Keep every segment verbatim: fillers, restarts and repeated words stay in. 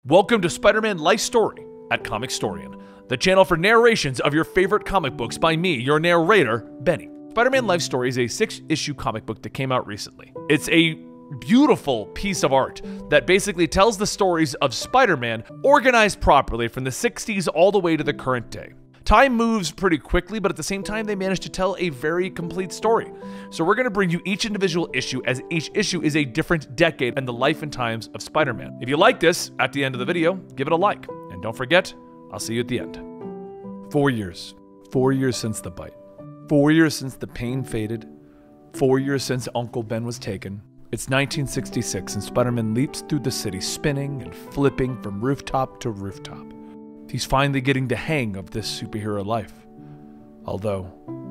Welcome to Spider-Man Life Story at Comicstorian, the channel for narrations of your favorite comic books by me, your narrator, Benny. Spider-Man Life Story is a six-issue comic book that came out recently. It's a beautiful piece of art that basically tells the stories of Spider-Man organized properly from the sixties all the way to the current day. Time moves pretty quickly, but at the same time, they managed to tell a very complete story. So we're going to bring you each individual issue, as each issue is a different decade in the life and times of Spider-Man. If you like this, at the end of the video, give it a like. And don't forget, I'll see you at the end. Four years. Four years since the bite. Four years since the pain faded. Four years since Uncle Ben was taken. It's nineteen sixty-six, and Spider-Man leaps through the city, spinning and flipping from rooftop to rooftop. He's finally getting the hang of this superhero life, although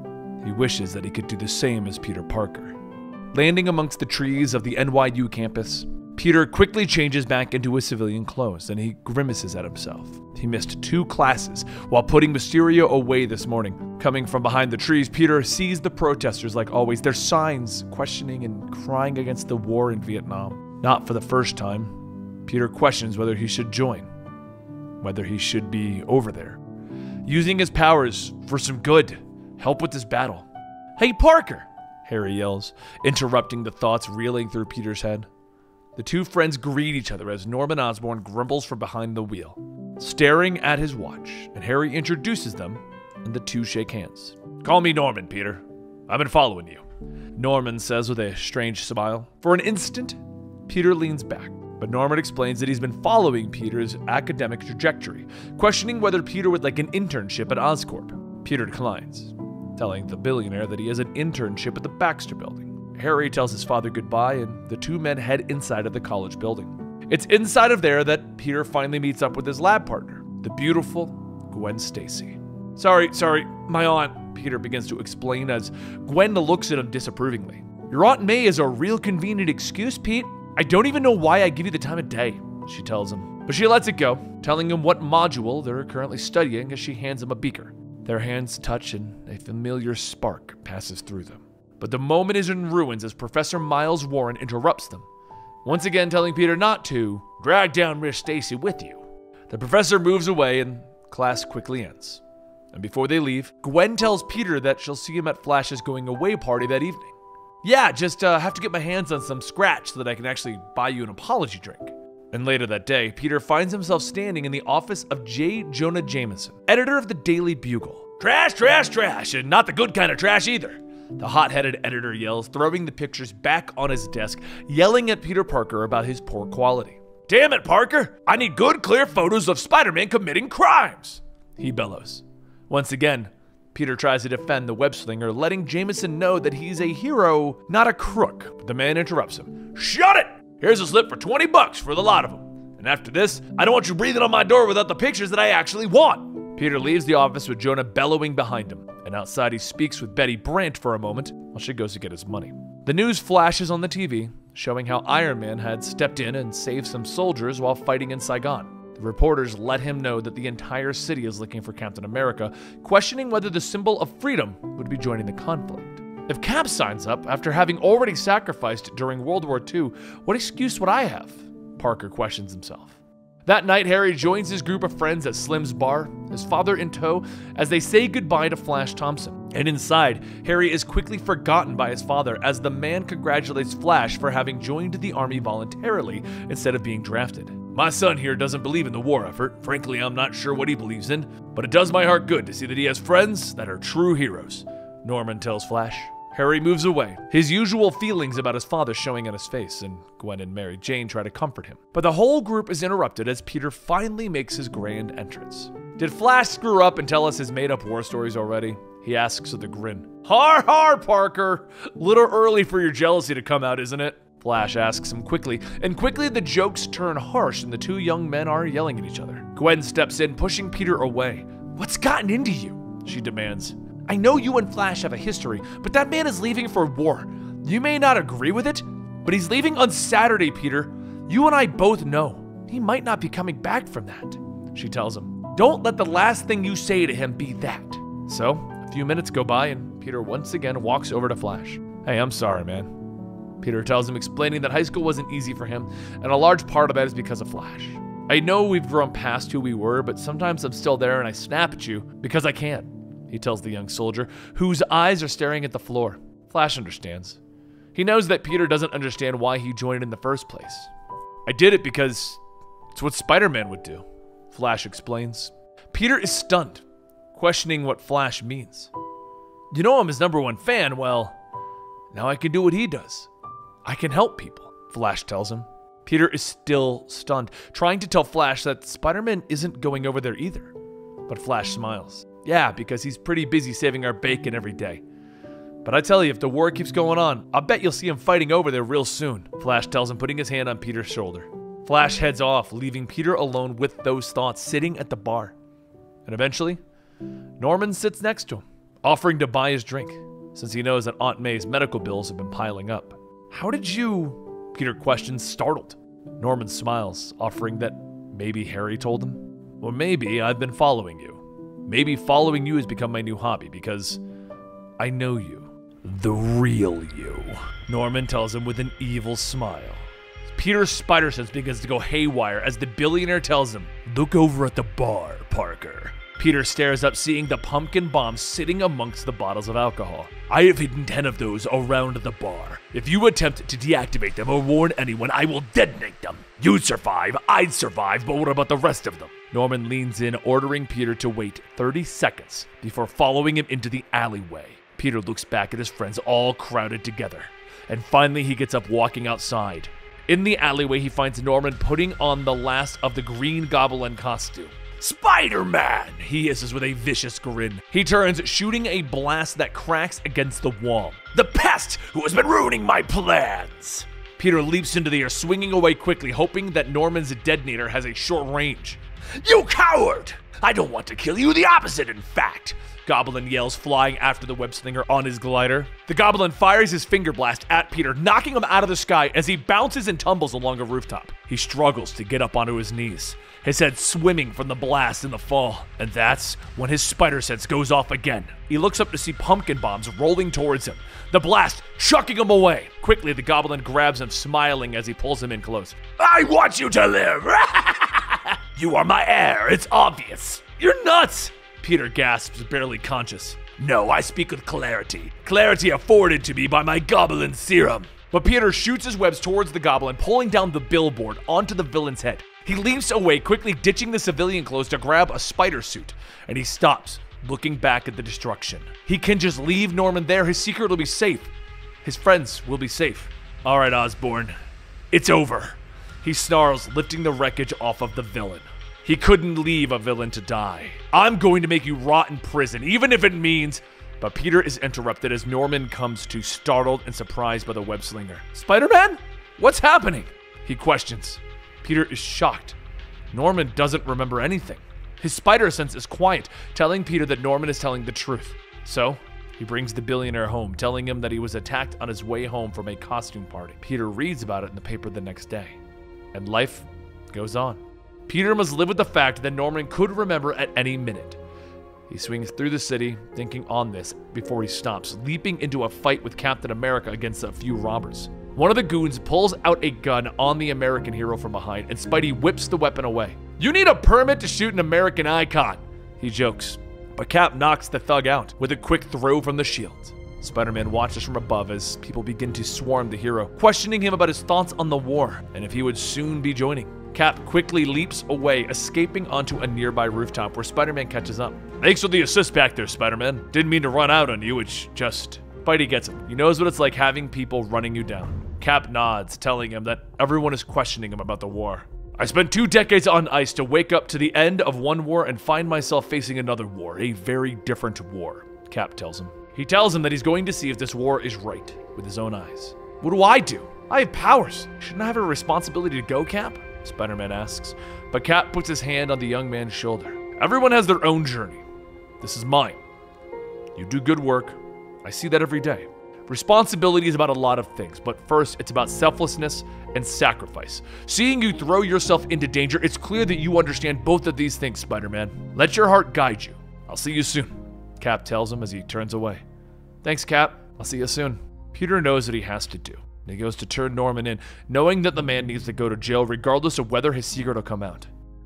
he wishes that he could do the same as Peter Parker. Landing amongst the trees of the N Y U campus, Peter quickly changes back into his civilian clothes, and he grimaces at himself. He missed two classes while putting Mysterio away this morning. Coming from behind the trees, Peter sees the protesters like always, their signs questioning and crying against the war in Vietnam. Not for the first time, Peter questions whether he should join. Whether he should be over there, using his powers for some good, help with this battle. "Hey, Parker!" Harry yells, interrupting the thoughts reeling through Peter's head. The two friends greet each other as Norman Osborn grumbles from behind the wheel, staring at his watch, and Harry introduces them, and the two shake hands. "Call me Norman, Peter. I've been following you," Norman says with a strange smile. For an instant, Peter leans back. But Norman explains that he's been following Peter's academic trajectory, questioning whether Peter would like an internship at Oscorp. Peter declines, telling the billionaire that he has an internship at the Baxter Building. Harry tells his father goodbye, and the two men head inside of the college building. It's inside of there that Peter finally meets up with his lab partner, the beautiful Gwen Stacy. Sorry, sorry, my aunt, Peter begins to explain as Gwen looks at him disapprovingly. "Your Aunt May is a real convenient excuse, Pete. I don't even know why I give you the time of day," she tells him. But she lets it go, telling him what module they're currently studying as she hands him a beaker. Their hands touch and a familiar spark passes through them. But the moment is in ruins as Professor Miles Warren interrupts them, once again telling Peter not to drag down Miss Stacy with you. The professor moves away and class quickly ends. And before they leave, Gwen tells Peter that she'll see him at Flash's going away party that evening. "Yeah, just uh, have to get my hands on some scratch so that I can actually buy you an apology drink." And later that day, Peter finds himself standing in the office of J. Jonah Jameson, editor of the Daily Bugle. "Trash, trash, trash, and not the good kind of trash either," the hot-headed editor yells, throwing the pictures back on his desk, yelling at Peter Parker about his poor quality. "Damn it, Parker! I need good, clear photos of Spider-Man committing crimes!" he bellows. Once again, Peter tries to defend the web-slinger, letting Jameson know that he's a hero, not a crook. But the man interrupts him. "Shut it! Here's a slip for twenty bucks for the lot of them. And after this, I don't want you breathing on my door without the pictures that I actually want." Peter leaves the office with Jonah bellowing behind him. And outside he speaks with Betty Brant for a moment while she goes to get his money. The news flashes on the T V, showing how Iron Man had stepped in and saved some soldiers while fighting in Saigon. The reporters let him know that the entire city is looking for Captain America, questioning whether the symbol of freedom would be joining the conflict. If Cap signs up after having already sacrificed during World War Two, what excuse would I have? Parker questions himself. That night, Harry joins his group of friends at Slim's bar, his father in tow, as they say goodbye to Flash Thompson. And inside, Harry is quickly forgotten by his father as the man congratulates Flash for having joined the army voluntarily instead of being drafted. "My son here doesn't believe in the war effort. Frankly, I'm not sure what he believes in, but it does my heart good to see that he has friends that are true heroes," Norman tells Flash. Harry moves away, his usual feelings about his father showing on his face, and Gwen and Mary Jane try to comfort him. But the whole group is interrupted as Peter finally makes his grand entrance. "Did Flash screw up and tell us his made-up war stories already?" he asks with a grin. "Har har, Parker! Little early for your jealousy to come out, isn't it?" Flash asks him quickly, and quickly the jokes turn harsh and the two young men are yelling at each other. Gwen steps in, pushing Peter away. "What's gotten into you?" she demands. "I know you and Flash have a history, but that man is leaving for war. You may not agree with it, but he's leaving on Saturday, Peter. You and I both know. He might not be coming back from that," she tells him. "Don't let the last thing you say to him be that." So, a few minutes go by and Peter once again walks over to Flash. "Hey, I'm sorry, man," Peter tells him, explaining that high school wasn't easy for him, and a large part of that is because of Flash. I know we've grown past who we were, but sometimes I'm still there and I snap at you because I can, he tells the young soldier, whose eyes are staring at the floor. Flash understands. He knows that Peter doesn't understand why he joined in the first place. I did it because it's what Spider-Man would do, Flash explains. Peter is stunned, questioning what Flash means. You know I'm his number one fan, well, now I can do what he does. I can help people, Flash tells him. Peter is still stunned, trying to tell Flash that Spider-Man isn't going over there either. But Flash smiles. Yeah, because he's pretty busy saving our bacon every day. But I tell you, if the war keeps going on, I'll bet you'll see him fighting over there real soon, Flash tells him, putting his hand on Peter's shoulder. Flash heads off, leaving Peter alone with those thoughts sitting at the bar. And eventually, Norman sits next to him, offering to buy his drink, since he knows that Aunt May's medical bills have been piling up. How did you... Peter questions, startled. Norman smiles, offering that maybe Harry told him. Well, maybe I've been following you. Maybe following you has become my new hobby because I know you. The real you, Norman tells him with an evil smile. Peter's spider sense begins to go haywire as the billionaire tells him, look over at the bar, Parker. Peter stares up, seeing the pumpkin bombs sitting amongst the bottles of alcohol. I have hidden ten of those around the bar. If you attempt to deactivate them or warn anyone, I will detonate them. You'd survive, I'd survive, but what about the rest of them? Norman leans in, ordering Peter to wait thirty seconds before following him into the alleyway. Peter looks back at his friends all crowded together, and finally he gets up, walking outside. In the alleyway, he finds Norman putting on the last of the Green Goblin costume. Spider-Man, he hisses with a vicious grin. He turns, shooting a blast that cracks against the wall. The pest who has been ruining my plans. Peter leaps into the air, swinging away quickly, hoping that Norman's detonator has a short range. You coward! I don't want to kill you, the opposite, in fact. Goblin yells, flying after the web slinger on his glider. The Goblin fires his finger blast at Peter, knocking him out of the sky as he bounces and tumbles along a rooftop. He struggles to get up onto his knees, his head swimming from the blast in the fall. And that's when his spider sense goes off again. He looks up to see pumpkin bombs rolling towards him, the blast chucking him away. Quickly, the Goblin grabs him, smiling as he pulls him in close. I want you to live! You are my heir, it's obvious. You're nuts! Peter gasps, barely conscious. No, I speak with clarity. Clarity afforded to me by my goblin serum. But Peter shoots his webs towards the Goblin, pulling down the billboard onto the villain's head. He leaps away, quickly ditching the civilian clothes to grab a spider suit. And he stops, looking back at the destruction. He can just leave Norman there. His secret will be safe. His friends will be safe. All right, Osborn. It's over. He snarls, lifting the wreckage off of the villain. He couldn't leave a villain to die. I'm going to make you rot in prison, even if it means... But Peter is interrupted as Norman comes to, startled and surprised by the web slinger. Spider-Man? What's happening? He questions. Peter is shocked. Norman doesn't remember anything. His spider sense is quiet, telling Peter that Norman is telling the truth. So, he brings the billionaire home, telling him that he was attacked on his way home from a costume party. Peter reads about it in the paper the next day. And life goes on. Peter must live with the fact that Norman could remember at any minute. He swings through the city, thinking on this, before he stops, leaping into a fight with Captain America against a few robbers. One of the goons pulls out a gun on the American hero from behind, and Spidey whips the weapon away. You need a permit to shoot an American icon, he jokes. But Cap knocks the thug out with a quick throw from the shield. Spider-Man watches from above as people begin to swarm the hero, questioning him about his thoughts on the war, and if he would soon be joining. Cap quickly leaps away, escaping onto a nearby rooftop where Spider-Man catches up. Thanks for the assist back there, Spider-Man. Didn't mean to run out on you, it's just... Spidey gets him. He knows what it's like having people running you down. Cap nods, telling him that everyone is questioning him about the war. I spent two decades on ice to wake up to the end of one war and find myself facing another war, a very different war, Cap tells him. He tells him that he's going to see if this war is right with his own eyes. What do I do? I have powers. Shouldn't I have a responsibility to go, Cap? Spider-Man asks, but Cap puts his hand on the young man's shoulder. Everyone has their own journey. This is mine. You do good work. I see that every day. Responsibility is about a lot of things, but first it's about selflessness and sacrifice. Seeing you throw yourself into danger, it's clear that you understand both of these things, Spider-Man. Let your heart guide you. I'll see you soon, Cap tells him as he turns away. Thanks, Cap. I'll see you soon. Peter knows what he has to do. He goes to turn Norman in, knowing that the man needs to go to jail regardless of whether his secret will come out.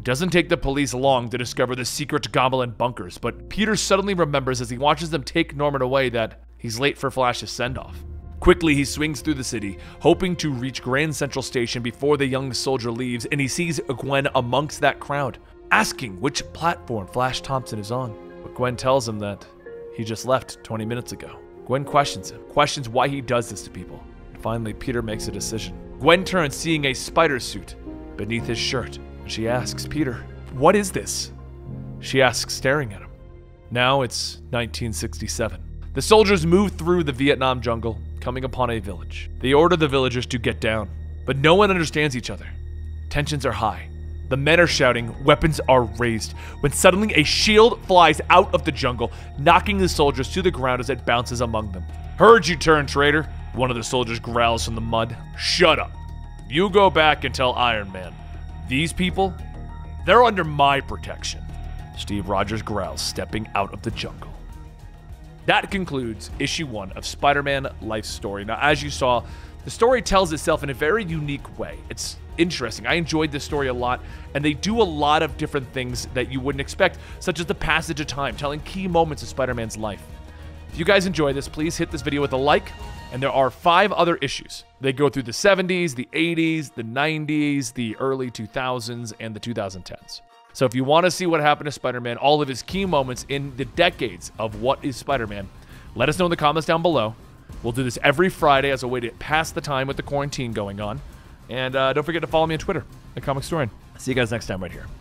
It doesn't take the police long to discover the secret Goblin bunkers, but Peter suddenly remembers as he watches them take Norman away that he's late for Flash's send-off. Quickly, he swings through the city, hoping to reach Grand Central Station before the young soldier leaves, and he sees Gwen amongst that crowd, asking which platform Flash Thompson is on. But Gwen tells him that he just left twenty minutes ago. Gwen questions him, questions why he does this to people. And finally, Peter makes a decision. Gwen turns, seeing a spider suit beneath his shirt. She asks Peter, "What is this?" She asks, staring at him. Now it's nineteen sixty-seven. The soldiers move through the Vietnam jungle, coming upon a village. They order the villagers to get down, but no one understands each other. Tensions are high. The men are shouting, weapons are raised, when suddenly a shield flies out of the jungle, knocking the soldiers to the ground as it bounces among them. "Heard you turn traitor," one of the soldiers growls from the mud. "Shut up. You go back and tell Iron Man. These people, they're under my protection." Steve Rogers growls, stepping out of the jungle. That concludes issue one of Spider-Man Life Story. Now, as you saw, the story tells itself in a very unique way. It's interesting. I enjoyed this story a lot, and they do a lot of different things that you wouldn't expect, such as the passage of time, telling key moments of Spider-Man's life. If you guys enjoy this, please hit this video with a like, and there are five other issues. They go through the seventies, the eighties, the nineties, the early two thousands, and the two thousand tens. So if you want to see what happened to Spider-Man, all of his key moments in the decades of what is Spider-Man, let us know in the comments down below. We'll do this every Friday as a way to pass the time with the quarantine going on. And uh, don't forget to follow me on Twitter, at Comic Storian. See you guys next time right here.